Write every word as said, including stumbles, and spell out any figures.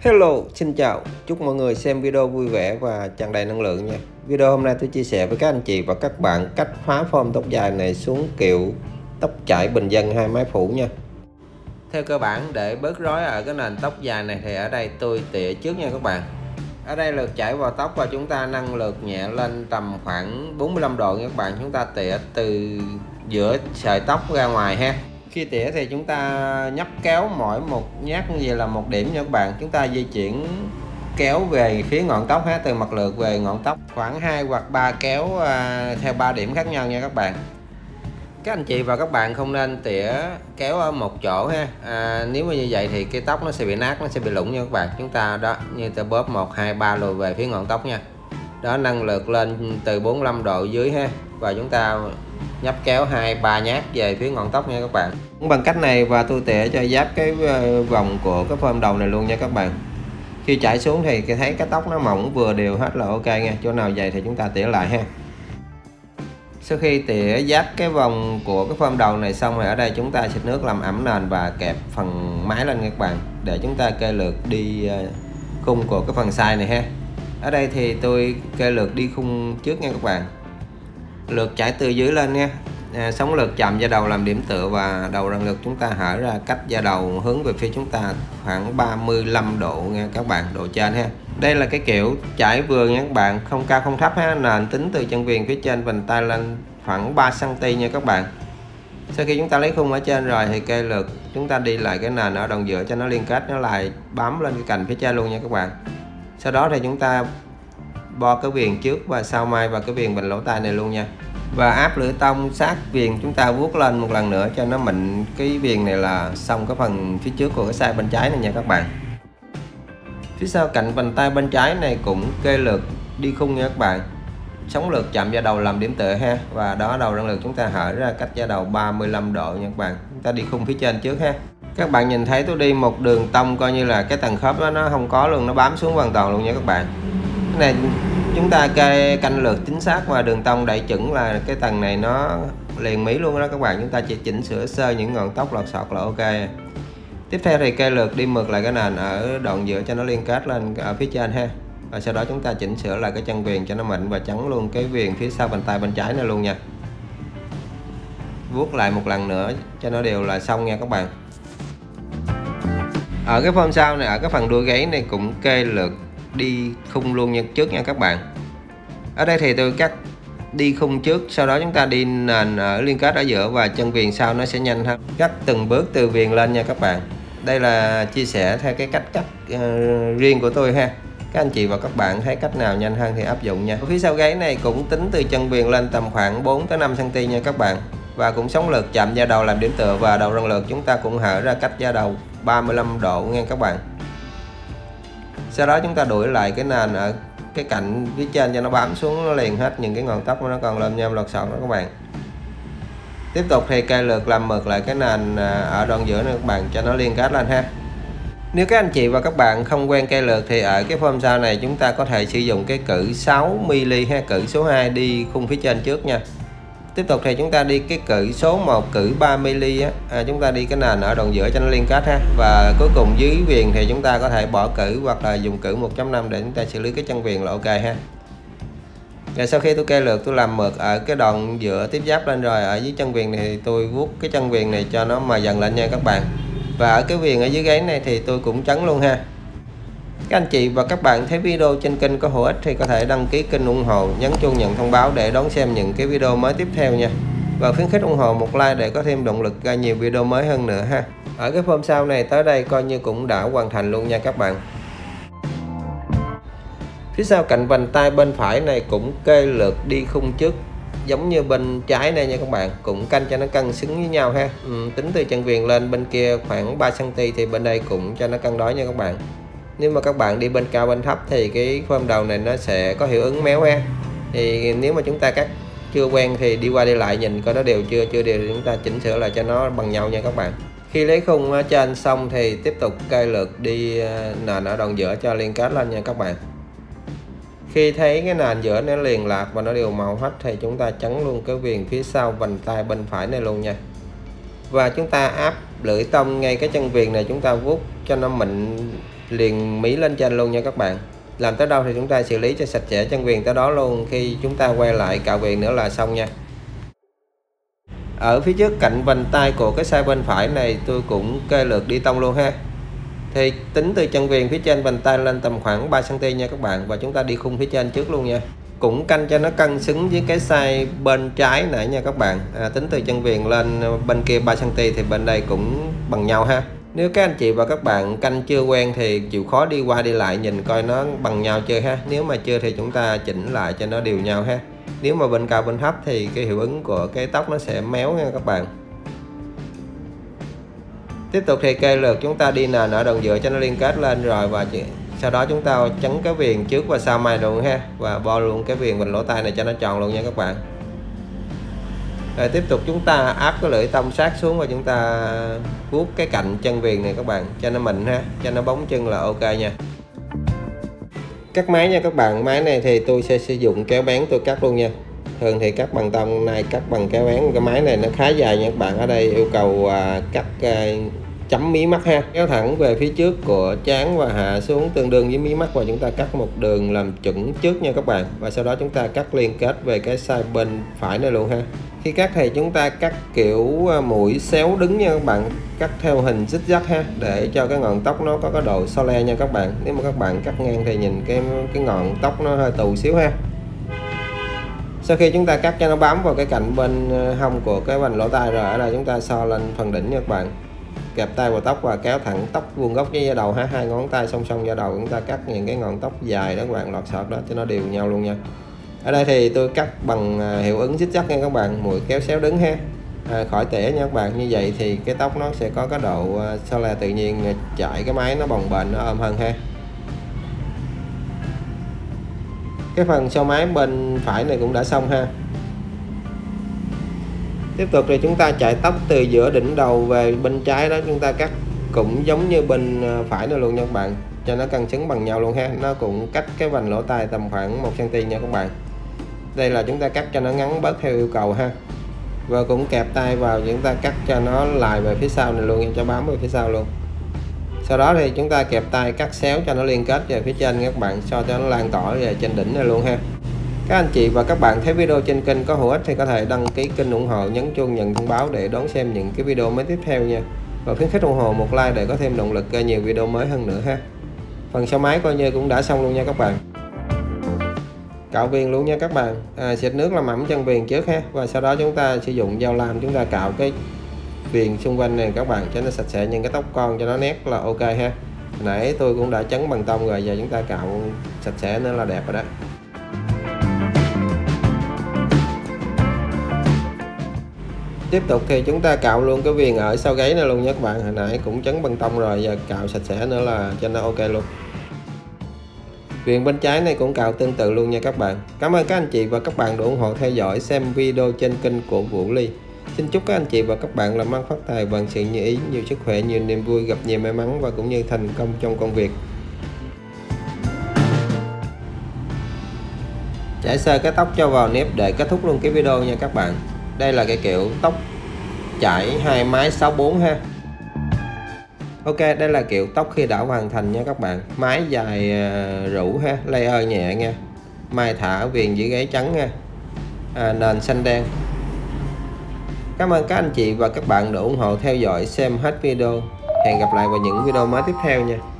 Hello, xin chào, chúc mọi người xem video vui vẻ và tràn đầy năng lượng nha. Video hôm nay tôi chia sẻ với các anh chị và các bạn cách phá form tóc dài này xuống kiểu tóc chải bình dân hai mái phủ nha. Theo cơ bản để bớt rối ở cái nền tóc dài này thì ở đây tôi tỉa trước nha các bạn. Ở đây lượt chảy vào tóc và chúng ta nâng lượt nhẹ lên tầm khoảng bốn mươi lăm độ nha các bạn. Chúng ta tỉa từ giữa sợi tóc ra ngoài ha. Khi tỉa thì chúng ta nhấp kéo mỗi một nhát như vậy là một điểm nha các bạn. Chúng ta di chuyển kéo về phía ngọn tóc ha, từ mặt lượt về ngọn tóc khoảng hai hoặc ba kéo à, theo ba điểm khác nhau nha các bạn. Các anh chị và các bạn không nên tỉa kéo ở một chỗ ha. À, nếu mà như vậy thì cái tóc nó sẽ bị nát, nó sẽ bị lủng nha các bạn. Chúng ta đó như ta bóp một hai ba lùi về phía ngọn tóc nha. Đó, nâng lượt lên từ bốn mươi lăm độ dưới ha, và chúng ta nhấp kéo hai ba nhát về phía ngọn tóc nha các bạn. Bằng cách này và tôi tỉa cho giáp cái vòng của cái form đầu này luôn nha các bạn. Khi chảy xuống thì thấy cái tóc nó mỏng vừa đều hết là ok nha. Chỗ nào dày thì chúng ta tỉa lại ha. Sau khi tỉa giáp cái vòng của cái form đầu này xong rồi, ở đây chúng ta xịt nước làm ẩm nền và kẹp phần mái lên nha các bạn, để chúng ta kê lượt đi khung của cái phần sai này ha. Ở đây thì tôi kê lượt đi khung trước nha các bạn. Lượt chảy từ dưới lên nha. À, sống lượt chạm da đầu làm điểm tựa và đầu răng lượt chúng ta hở ra cách da đầu hướng về phía chúng ta khoảng ba mươi lăm độ nha các bạn, độ trên ha. Đây là cái kiểu chảy vừa nha các bạn, không cao không thấp ha, nền tính từ chân viền phía trên vành tay lên khoảng ba xăng ti mét nha các bạn. Sau khi chúng ta lấy khung ở trên rồi thì kê lượt chúng ta đi lại cái nền ở đoạn giữa cho nó liên kết, nó lại bám lên cái cành phía trên luôn nha các bạn. Sau đó thì chúng ta bo cái viền trước và sau mai và cái viền bình lỗ tai này luôn nha, và áp lưỡi tông sát viền, chúng ta vuốt lên một lần nữa cho nó mịn cái viền này là xong cái phần phía trước của cái size bên trái này nha các bạn. Phía sau cạnh vành tay bên trái này cũng kê lượt đi khung nha các bạn, sống lượt chạm da đầu làm điểm tựa ha, và đó đầu răng lượt chúng ta hở ra cách da đầu ba mươi lăm độ nha các bạn. Chúng ta đi khung phía trên trước ha. Các bạn nhìn thấy tôi đi một đường tông coi như là cái tầng khớp đó nó không có luôn, nó bám xuống hoàn toàn luôn nha các bạn. Cái này chúng ta kê canh lượt chính xác và đường tông đẩy chuẩn là cái tầng này nó liền mí luôn đó các bạn. Chúng ta chỉ chỉnh sửa sơ những ngọn tóc lọt sọt là ok. Tiếp theo thì kê lượt đi mượt lại cái nền ở đoạn giữa cho nó liên kết lên ở phía trên ha, và sau đó chúng ta chỉnh sửa lại cái chân viền cho nó mịn và chắn luôn cái viền phía sau bàn tay bên trái này luôn nha. Vuốt lại một lần nữa cho nó đều là xong nha các bạn. Ở cái form sau này, ở cái phần đuôi gáy này cũng kê lượt đi khung luôn như trước nha các bạn. Ở đây thì tôi cắt đi khung trước, sau đó chúng ta đi nền ở liên kết ở giữa và chân viền sau nó sẽ nhanh hơn. Cắt từng bước từ viền lên nha các bạn. Đây là chia sẻ theo cái cách cắt uh, riêng của tôi ha. Các anh chị và các bạn thấy cách nào nhanh hơn thì áp dụng nha. Ở phía sau gáy này cũng tính từ chân viền lên tầm khoảng bốn tới năm xăng ti mét nha các bạn, và cũng sống lượt chạm da đầu làm điểm tựa và đầu răng lượt chúng ta cũng hở ra cách da đầu ba mươi lăm độ nha các bạn. Sau đó chúng ta đuổi lại cái nền ở cái cạnh phía trên cho nó bám xuống, nó liền hết những cái ngọn tóc nó còn lơm nhôm lọt sọt đó các bạn. Tiếp tục thì kê lượt làm mượt lại cái nền ở đoạn giữa này các bạn cho nó liên kết lên ha. Nếu các anh chị và các bạn không quen kê lượt thì ở cái form sau này chúng ta có thể sử dụng cái cự sáu mi li ha, cự số hai đi khung phía trên trước nha. Tiếp tục thì chúng ta đi cái cự số một, cự ba mi li á, à, chúng ta đi cái nền ở đoạn giữa cho nó liên kết ha, và cuối cùng dưới viền thì chúng ta có thể bỏ cự hoặc là dùng cự một chấm năm để chúng ta xử lý cái chân viền là ok ha. Rồi sau khi tôi kê lượt tôi làm mượt ở cái đoạn giữa tiếp giáp lên rồi, ở dưới chân viền này thì tôi vuốt cái chân viền này cho nó mà dần lên nha các bạn. Và ở cái viền ở dưới gáy này thì tôi cũng chấn luôn ha. Các anh chị và các bạn thấy video trên kênh có hữu ích thì có thể đăng ký kênh ủng hộ, nhấn chuông nhận thông báo để đón xem những cái video mới tiếp theo nha. Và khuyến khích ủng hộ một like để có thêm động lực ra nhiều video mới hơn nữa ha. Ở cái form sau này tới đây coi như cũng đã hoàn thành luôn nha các bạn. Phía sau cạnh vành tay bên phải này cũng kê lượt đi khung trước giống như bên trái này nha các bạn, cũng canh cho nó cân xứng với nhau ha. Ừ, tính từ chân viền lên bên kia khoảng ba xăng ti mét thì bên đây cũng cho nó cân đối nha các bạn. Nếu mà các bạn đi bên cao bên thấp thì cái form đầu này nó sẽ có hiệu ứng méo ha. Thì nếu mà chúng ta cắt chưa quen thì đi qua đi lại nhìn coi nó đều chưa, chưa đều thì chúng ta chỉnh sửa lại cho nó bằng nhau nha các bạn. Khi lấy khung ở trên xong thì tiếp tục kê lượt đi nền ở đoạn giữa cho liên kết lên nha các bạn. Khi thấy cái nền giữa nó liền lạc và nó đều màu hết thì chúng ta chấn luôn cái viền phía sau vành tay bên phải này luôn nha. Và chúng ta áp lưỡi tông ngay cái chân viền này, chúng ta vuốt cho nó mịn liền mí lên trên luôn nha các bạn. Làm tới đâu thì chúng ta xử lý cho sạch sẽ chân viền tới đó luôn, khi chúng ta quay lại cạo viền nữa là xong nha. Ở phía trước cạnh vành tay của cái size bên phải này tôi cũng kê lượt đi tông luôn ha. Thì tính từ chân viền phía trên vành tay lên tầm khoảng ba xăng ti mét nha các bạn, và chúng ta đi khung phía trên trước luôn nha. Cũng canh cho nó cân xứng với cái size bên trái nãy nha các bạn. À, tính từ chân viền lên bên kia ba xăng ti mét thì bên đây cũng bằng nhau ha. Nếu các anh chị và các bạn canh chưa quen thì chịu khó đi qua đi lại nhìn coi nó bằng nhau chưa ha. Nếu mà chưa thì chúng ta chỉnh lại cho nó đều nhau ha. Nếu mà bên cao bên thấp thì cái hiệu ứng của cái tóc nó sẽ méo nha các bạn. Tiếp tục thì cây lượt chúng ta đi nền ở đầu dựa cho nó liên kết lên rồi, và sau đó chúng ta chấn cái viền trước và sau mai luôn ha, và bo luôn cái viền vành lỗ tai này cho nó tròn luôn nha các bạn. Rồi tiếp tục chúng ta áp cái lưỡi tông sát xuống và chúng ta vuốt cái cạnh chân viền này các bạn cho nó mịn ha, cho nó bóng chân là ok nha. Cắt máy nha các bạn. Máy này thì tôi sẽ sử dụng kéo bén tôi cắt luôn nha. Thường thì cắt bằng tông, này cắt bằng kéo bén. Cái máy này nó khá dài nha các bạn. Ở đây yêu cầu à, cắt à, chấm mí mắt ha, kéo thẳng về phía trước của trán và hạ xuống tương đương với mí mắt, và chúng ta cắt một đường làm chuẩn trước nha các bạn. Và sau đó chúng ta cắt liên kết về cái side bên phải này luôn ha. Khi cắt thì chúng ta cắt kiểu mũi xéo đứng nha các bạn, cắt theo hình zigzag ha, để cho cái ngọn tóc nó có cái độ so le nha các bạn. Nếu mà các bạn cắt ngang thì nhìn cái cái ngọn tóc nó hơi tù xíu ha. Sau khi chúng ta cắt cho nó bám vào cái cạnh bên hông của cái vành lỗ tai rồi, ở đây chúng ta so lên phần đỉnh nha các bạn, kẹp tay vào tóc và kéo thẳng tóc vuông góc với da đầu ha, hai ngón tay song song da đầu, chúng ta cắt những cái ngọn tóc dài đó các bạn, lọt sọt đó cho nó đều nhau luôn nha. Ở đây thì tôi cắt bằng hiệu ứng zigzag nha các bạn, mũi kéo xéo đứng ha, à, khỏi tỉa nha các bạn. Như vậy thì cái tóc nó sẽ có cái độ so le tự nhiên, chạy cái máy nó bồng bềnh, nó ôm hơn ha. Cái phần sau máy bên phải này cũng đã xong ha. Tiếp tục thì chúng ta chạy tóc từ giữa đỉnh đầu về bên trái đó, chúng ta cắt cũng giống như bên phải này luôn nha các bạn, cho nó cân xứng bằng nhau luôn ha. Nó cũng cách cái vành lỗ tai tầm khoảng một xăng ti mét nha các bạn. Đây là chúng ta cắt cho nó ngắn bớt theo yêu cầu ha, và cũng kẹp tay vào, chúng ta cắt cho nó lại về phía sau này luôn, cho bám về phía sau luôn. Sau đó thì chúng ta kẹp tay cắt xéo cho nó liên kết về phía trên nha các bạn, so cho nó lan tỏa về trên đỉnh này luôn ha. Các anh chị và các bạn thấy video trên kênh có hữu ích thì có thể đăng ký kênh ủng hộ, nhấn chuông nhận thông báo để đón xem những cái video mới tiếp theo nha. Và khuyến khích ủng hộ một like để có thêm động lực ra nhiều video mới hơn nữa ha. Phần sau máy coi như cũng đã xong luôn nha các bạn. Cạo viền luôn nha các bạn. À, xịt nước làm ẩm chân viền trước ha, và sau đó chúng ta sử dụng dao lam chúng ta cạo cái viền xung quanh này các bạn cho nó sạch sẽ, những cái tóc con cho nó nét là ok ha. Nãy tôi cũng đã chấn bằng tông rồi, giờ chúng ta cạo sạch sẽ nữa là đẹp rồi đó. Tiếp tục thì chúng ta cạo luôn cái viền ở sau gáy này luôn nha các bạn. Hồi nãy cũng chấn bằng tông rồi, giờ cạo sạch sẽ nữa là cho nó ok luôn. Viền bên trái này cũng cạo tương tự luôn nha các bạn. Cảm ơn các anh chị và các bạn đã ủng hộ theo dõi xem video trên kênh của Vũ Ly. Xin chúc các anh chị và các bạn làm ăn phát tài, vạn sự như ý, nhiều sức khỏe, nhiều niềm vui, gặp nhiều may mắn và cũng như thành công trong công việc. Chải sơ cái tóc cho vào nếp để kết thúc luôn cái video nha các bạn. Đây là cái kiểu tóc chải hai mái sáu bốn ha. Ok, đây là kiểu tóc khi đã hoàn thành nha các bạn. Mái dài rũ ha, layer nhẹ nha. Mai thả viền dưới gáy trắng nha. À, nền xanh đen. Cảm ơn các anh chị và các bạn đã ủng hộ theo dõi xem hết video. Hẹn gặp lại vào những video mới tiếp theo nha.